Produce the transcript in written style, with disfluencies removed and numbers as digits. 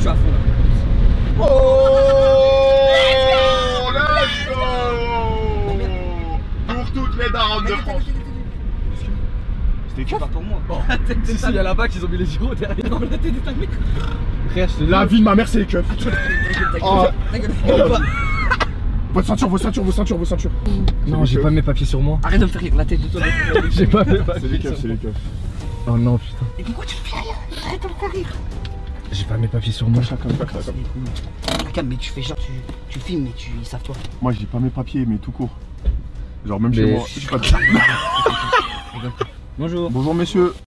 suis à fond là. Oh, let's go. Pour toutes les darons de France. C'était C'est quoi? pas pour moi. Si, il y a là-bas qu'ils ont mis les gyros derrière. Non, la tête de ta mère. Frère, je te dis. La vie de ma mère, c'est les keufs. Oh. Ta gueule. Votre ceinture, vos ceintures, vos ceintures, vos ceintures. Non, j'ai pas mes papiers sur moi. Arrête de me faire rire, la tête de toi. J'ai pas mes C'est papiers. les keufs, c'est les keufs. Oh non, putain. Et pourquoi tu me fais rire? Arrête de me faire rire. J'ai pas mes papiers sur moi. Chacun. Regarde, mais tu fais genre, tu filmes, mais ils savent toi. Moi, j'ai pas mes papiers, mais tout court. Genre, même chez Mais- moi. J'ai pas de... Bonjour. Bonjour, messieurs.